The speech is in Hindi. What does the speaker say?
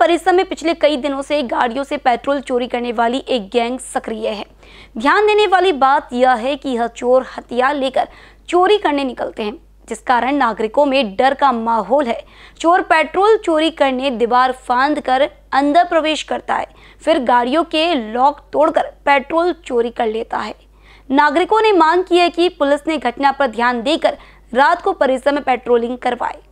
परिसर में पिछले कई दिनों से गाड़ियों से पेट्रोल चोरी करने वाली एक गैंग सक्रिय है। ध्यान देने वाली बात यह है कि यह चोर हथियार लेकर चोरी करने निकलते हैं, जिस कारण नागरिकों में डर का माहौल है। चोर पेट्रोल चोरी करने दीवार फांद कर अंदर प्रवेश करता है, फिर गाड़ियों के लॉक तोड़कर पेट्रोल चोरी कर लेता है। नागरिकों ने मांग की है कि पुलिस ने घटना पर ध्यान देकर रात को परिसर में पेट्रोलिंग करवाए।